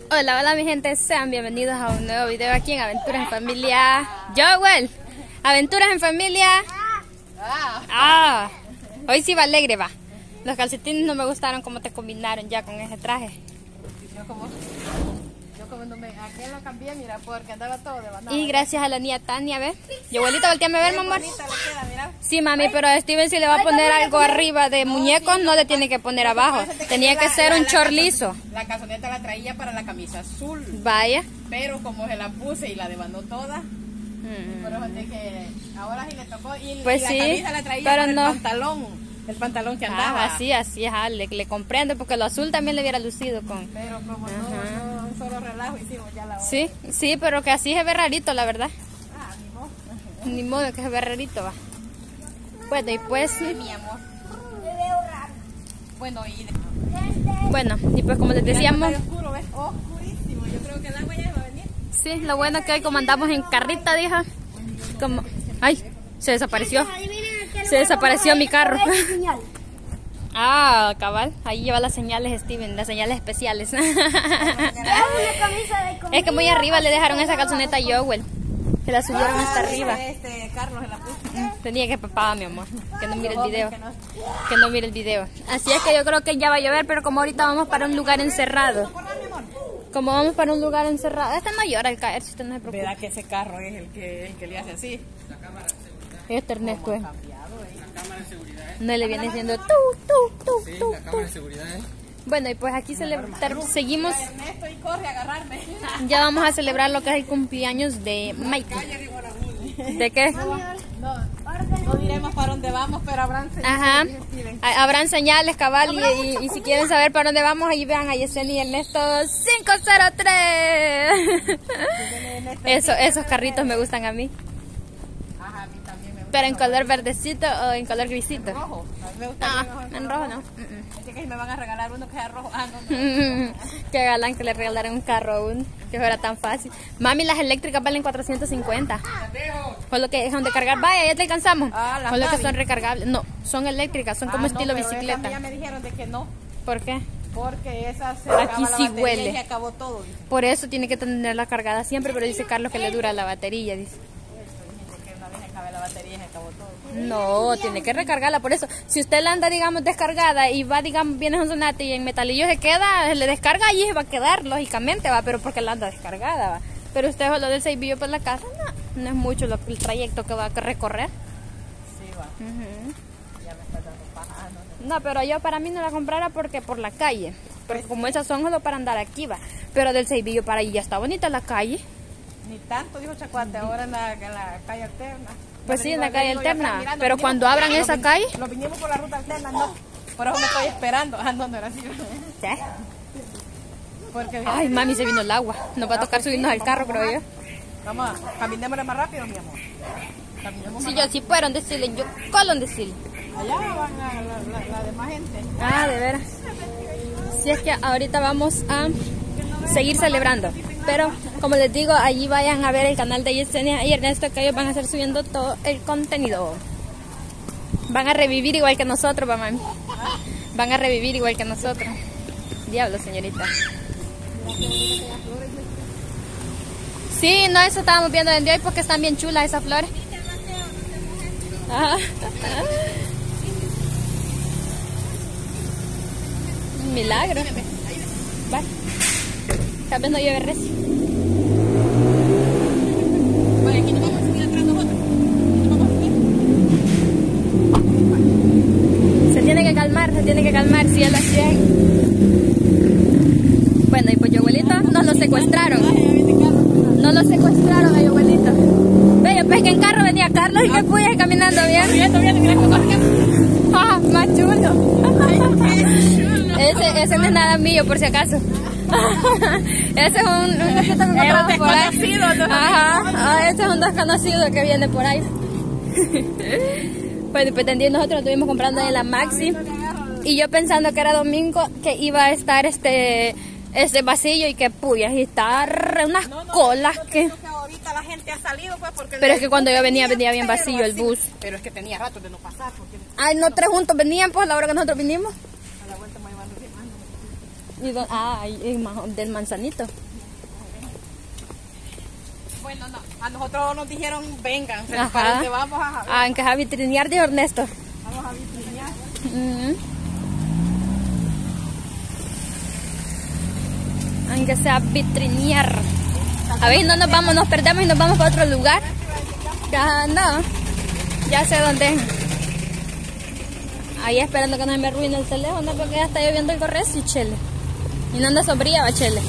Hola, hola mi gente, sean bienvenidos a un nuevo video aquí en Aventuras en Familia. Joel, Aventuras en Familia. Hoy sí va alegre, va. Los calcetines no me gustaron como te combinaron ya con ese traje. Yo como no me... Aquí lo cambié, mira, porque andaba todo de bandada. Y gracias a la niña Tania, ¿ves? Yo, abuelita, volteame a ver, mamá. Bonita le queda, mira. Sí, mami, pero a Steven si le va a poner algo arriba de muñecos, no le tiene que poner abajo. Tenía que ser un short liso. La calzoneta la traía para la camisa azul. Vaya. Pero como se la puse y la devandó toda, por eso de que ahora sí le tocó. Y, Pues y la sí, camisa la traía pero para no. el pantalón que andaba. Así, ajá, le comprendo, porque lo azul también le hubiera lucido con... Pero como no, un solo relajo hicimos ya la hora. Sí, pero que así se ve rarito, la verdad. Ni modo. Ni modo que se ve rarito, va. Bueno, y pues... Mi amor. Bueno, y pues como les decíamos... Está oscuro, ¿ves? Oscurísimo. Yo creo que el agua ya va a venir. Sí, lo bueno que hoy como andamos en carrita, dija. Como... ¡Ay! Se desapareció. Se desapareció mi carro. Ah, cabal. Ahí lleva las señales, Steven, las señales especiales. Es que muy arriba le dejaron esa calzoneta a Joel. Se la subieron hasta arriba. Carlos se la puso. Tenía que papá, mi amor. Que no mire el video. Que no mire el video. Así es que yo creo que ya va a llover, pero como ahorita vamos para un lugar encerrado. Como vamos para un lugar encerrado. Este no llora al caer, si usted no se preocupa. ¿Verdad que ese carro es el que le hace así? Este Ernesto es. La cámara de seguridad. No le viene diciendo tú. Sí, la cámara de seguridad. Bueno, y pues aquí seguimos. Ernesto y corre a agarrarme. Ya vamos a celebrar lo que es el cumpleaños de Mikey. ¿De qué? No diremos para dónde vamos, pero habrán señales. Ajá. Habrán señales, cabal, y si quieren saber para dónde vamos, ahí vean a Yesenia y Ernesto 503. Esos carritos me gustan a mí. Ajá, a mí también me gusta. Pero en color verdecito o en color grisito. Rojo. A mí me gusta En rojo no. Así que me van a regalar uno que sea rojo. No. Qué galán que le regalaran un carro a uno, que fuera tan fácil. Mami, las eléctricas valen 450. Solo que dejan de cargar. Vaya, ya te alcanzamos. Las Solo que Mavi. son recargables. No, son eléctricas, son como estilo pero bicicleta. esas ya me dijeron de que no. ¿Por qué? Porque esas se Aquí acaba la sí batería huele. y se acabó todo. Dice. Por eso tiene que tenerla cargada siempre, pero dice Carlos que le dura la batería, dice. Dice que una vez se acaba la batería y se acabó todo. No, tiene que recargarla, por eso. Si usted la anda, digamos, descargada y va, digamos, viene a un sonate y en metalillo se queda, le descarga y se va a quedar, lógicamente, va, pero porque la anda descargada, va. Pero usted solo del Seibillo por la casa, no es mucho el trayecto que va a recorrer. Sí, va. Ya me está dando paja. No, pero yo para mí no la comprara porque por la calle. Porque como esas son solo para andar aquí, va. Pero del Seibillo para allí ya está bonita la calle. Ni tanto, dijo Chacuate, ahora en la calle alterna. Pues sí, en la Le calle digo, ya alterna. están mirando, Pero vinimos cuando por- abran esa calle... Nos vinimos por la ruta alterna, no. Por eso me estoy esperando. No era así. ¿Sí? Porque, Ay, mami, se vino el agua. Nos va a tocar subirnos al carro, creo yo. Vamos, caminémosle más rápido, mi amor. Caminemos Si más yo sí fueron decirle, yo colon decirle. rápido. Allá van la demás gente. Ah, de veras. Si es que ahorita vamos a seguir celebrando. Pero, como les digo, allí vayan a ver el canal de Yesenia y Ernesto, que ellos van a estar subiendo todo el contenido. Van a revivir igual que nosotros, mamá. Van a revivir igual que nosotros. Diablo, señorita. Sí, no, eso estábamos viendo desde hoy porque están bien chulas esas flores. Ajá. Un milagro. Va. Tal vez no llueve recio. Bueno, aquí nos vamos a seguir atrás nosotros. Nos vamos a seguir. Se tiene que calmar, si él así es. Bueno, y pues yo, abuelito, nos lo secuestraron. Nos lo secuestraron a abuelito. Ve, yo pesqué en carro, venía Carlos y que pude caminando bien. Ah, más chulo. Ese no es nada mío, por si acaso. Ese es un que encontramos por ahí. Ajá, ese es un desconocido que viene por ahí. Pues nosotros estuvimos comprando en la Maxi y yo pensando que era domingo que iba a estar este vacío y que puyas y estar unas colas que... Ahorita la gente ha salido pues porque... Pero es que cuando yo venía bien vacío el bus. Pero es que tenía rato de no pasar porque... Ay, no, 3 juntos venían pues a la hora que nosotros vinimos. A la vuelta me llevando Del Manzanito. Bueno, no, a nosotros nos dijeron vengan, Ajá. ¿para dónde vamos a En que a vitrinear, dijo Ernesto. Vamos a vitrinear. Aunque sea vitrinear. A ver, no nos vamos, nos perdemos y nos vamos para otro lugar. Ya no, ya sé dónde es. Ahí esperando que no se me arruine el teléfono porque ya está lloviendo el correo y chele. Y no anda sombría, va chele.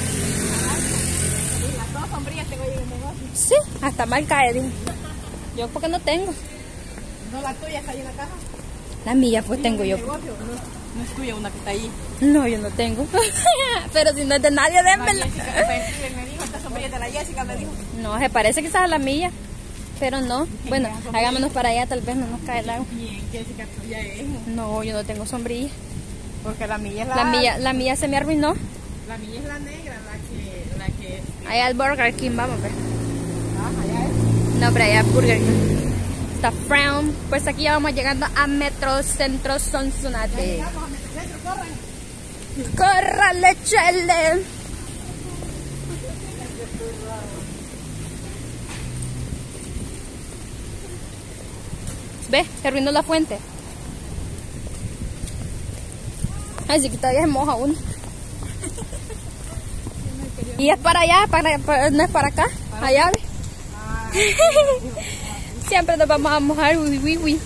Las dos sombrillas tengo yo en el negocio. Sí, hasta mal cae, dijo. Yo porque no tengo. No, la tuya está ahí en la caja. La mía pues tengo yo. Negocio, no es tuya una que está ahí. No, yo no tengo. Pero si no es de nadie, démela. Me dijo, esta sombrilla es de la Jessica, me dijo. No, se parece quizás a la mía. Pero no. Bueno, hagámonos para allá, tal vez no nos cae el agua. Bien, Jessica, tuya es. No, yo no tengo sombrilla. Porque la mía es la... La mía se me arruinó. La mía es la negra, la que... Allá al Burger King, vamos a ver. allá es. No, pero allá Burger King. Está Frown. Pues aquí ya vamos llegando a Metro Centro Sonsonate. Vamos a meter dentro, corran. ¡Córrale, chele! ¿Ves? Se arruinó la fuente. Así que todavía se moja uno. Y es para allá, no es para acá. Allá, ¿ves? Siempre nos vamos a mojar. Uy.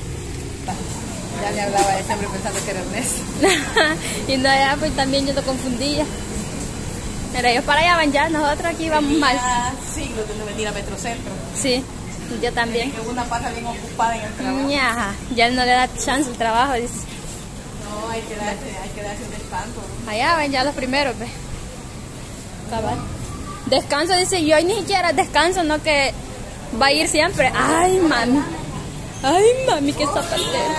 Ya me hablaba de siempre pensando que era Ernesto. Y no, allá pues también yo lo confundía. Pero ellos para allá van ya, nosotros aquí vamos mal. Siglos de no venir a Metrocentro. Sí, yo también. Que una pasa bien ocupada en el trabajo. Ya no le da chance el trabajo, dice. No, hay que darse un descanso. Allá van ya los primeros, ¿ves? Cabal. Descanso, dice, y hoy ni siquiera descanso, no que va a ir siempre. Ay, mami, qué zapatero.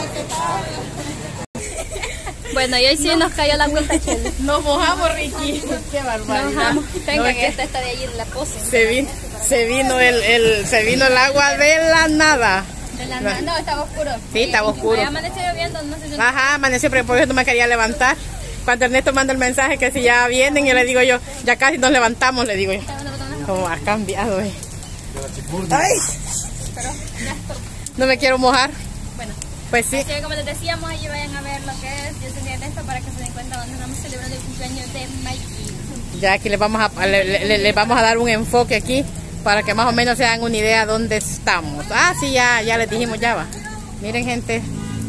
Bueno, y hoy sí nos cayó la agüita, chele. Nos mojamos, Ricky. Qué barbaridad. Nos mojamos. Tenga No, es que esta está de allí en la pose. se vino el agua de la nada. No, estaba oscuro. Sí, estaba oscuro. Allá amaneció lloviendo, no sé si... Ajá, amaneció, pero por eso no me quería levantar. Cuando Ernesto manda el mensaje que si ya vienen, yo le digo yo, ya casi nos levantamos, le digo yo. Como ha cambiado, Ay, no me quiero mojar. Bueno, pues sí. así que como les decíamos, allí vayan a ver lo que es. Yo tenía esto para que se den cuenta donde estamos celebrando el cumpleaños de Mikey. Ya aquí les vamos a dar un enfoque aquí para que más o menos se hagan una idea dónde estamos. Ah, sí, ya les dijimos, ya va. Miren, gente,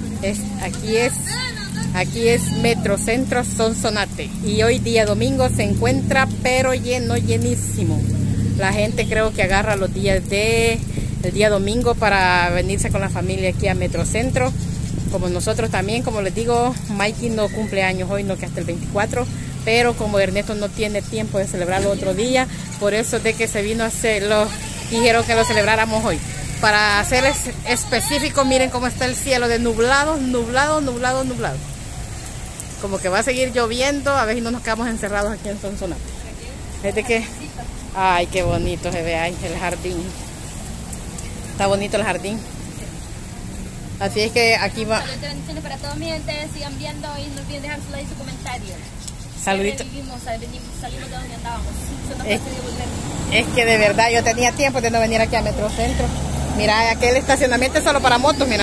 aquí es Metrocentro Sonsonate y hoy día domingo se encuentra pero llenísimo. La gente creo que agarra los días el día domingo para venirse con la familia aquí a Metrocentro, como nosotros también. Como les digo, Mikey no cumple años hoy, no, que hasta el 24, pero como Ernesto no tiene tiempo de celebrarlo otro día, por eso de que se vino a hacerlo, dijeron que lo celebráramos hoy. Para ser específico, miren cómo está el cielo de nublado. Como que va a seguir lloviendo, a ver si no nos quedamos encerrados aquí en Sonsonate. Desde que, ay, qué bonito se ve ahí el jardín. Está bonito el jardín. Así es que aquí va. Saludos de bendiciones para todos, mi gente. Sigan viendo y no olviden dejar su like y su comentario. Saluditos. Salimos de donde andábamos. Es que de verdad yo tenía tiempo de no venir aquí a Metrocentro. Mira, aquel estacionamiento es solo para motos, mira.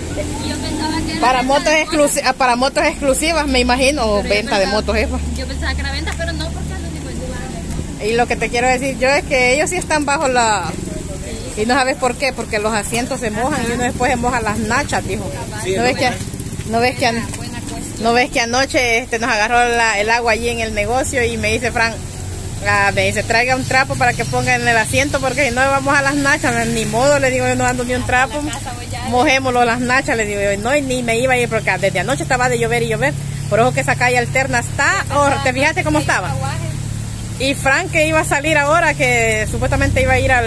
Para motos exclusivas, me imagino, o venta de motos, eso. Yo pensaba que era venta, pero no, porque no digo el lugar. Y lo que te quiero decir yo es que ellos sí están bajo la... Y no sabes por qué, porque los asientos se mojan y uno después se moja las nachas, dijo. Sí, ¿No ves que anoche nos agarró el agua allí en el negocio y me dice Frank, me dice, traiga un trapo para que ponga en el asiento porque si no vamos a las nachas, ni modo, le digo, yo no ando ni un trapo, mojémoslo las nachas, le digo yo, no, y ni me iba a ir porque desde anoche estaba de llover y llover, por eso que esa calle alterna está, ¿te fijaste cómo estaba? Y Frank que iba a salir ahora, que supuestamente iba a ir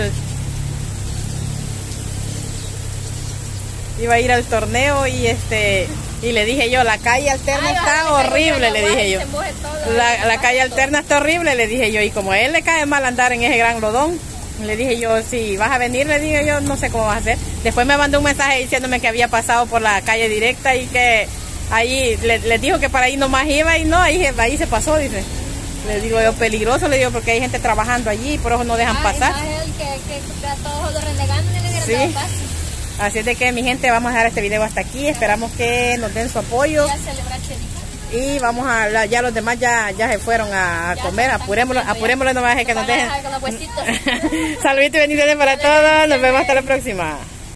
al torneo y le dije yo, la calle alterna está horrible, le dije yo. La calle alterna está horrible, le dije yo. Y como a él le cae mal andar en ese gran lodón, le dije yo, si vas a venir, le dije yo, no sé cómo vas a hacer. Después me mandó un mensaje diciéndome que había pasado por la calle directa y que ahí les dijo que para ahí nomás iba y no, ahí se pasó, dice. Le digo yo, peligroso, le digo, porque hay gente trabajando allí y por eso no dejan pasar. Es el que a todos los renegando en el sí. Así es de que, mi gente, vamos a dejar este video hasta aquí. Esperamos que nos den su apoyo. Y vamos a, ya los demás ya se fueron a comer. Apurémoslo nomás que nos dejen. Saluditos y bendiciones para todos. Nos vemos hasta la próxima.